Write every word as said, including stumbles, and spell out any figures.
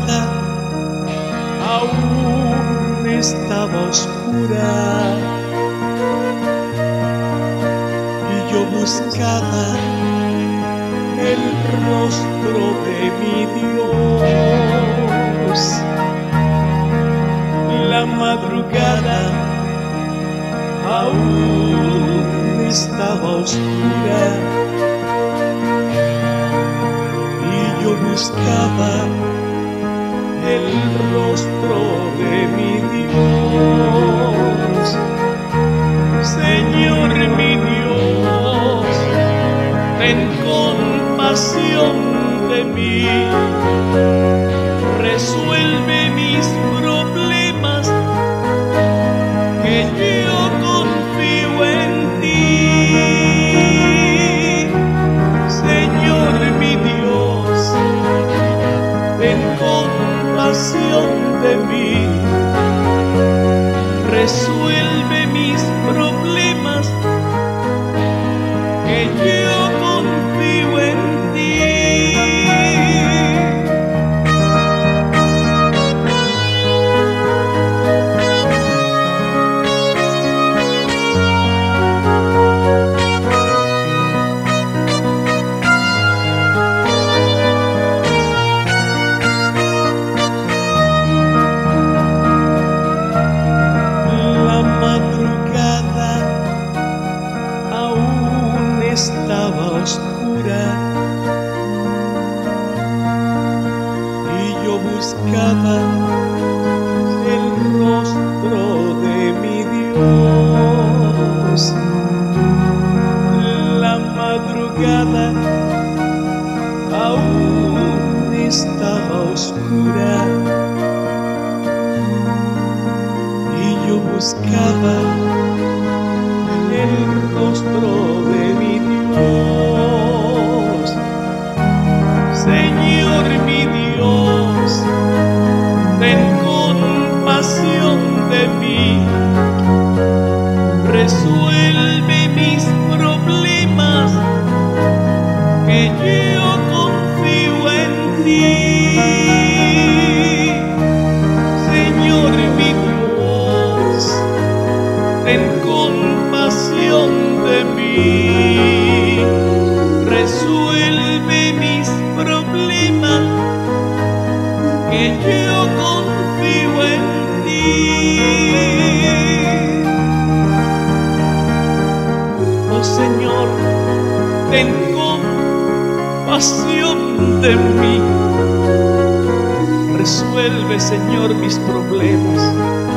madrugada aún estaba oscura y yo buscaba el rostro de mi Dios. La madrugada aún estaba oscura y yo buscaba el rostro de mi Dios. Señor mi Dios, ten compasión de mí, resuelve mis problemas, que yo confío en ti. Señor mi Dios, ten compasión de mí, resuelve mis problemas, que yo confío en ti. Estaba oscura y yo buscaba el rostro de mi Dios. La madrugada aún estaba oscura y yo buscaba el rostro de mi Dios. Señor mi Dios, ten compasión de mí, resuelve mis problemas, que yo confío en ti. Señor mi Dios, ten compasión de mí, resuelve mis problemas, que yo confío en ti. Oh Señor, ten compasión de mí, resuelve, Señor, mis problemas.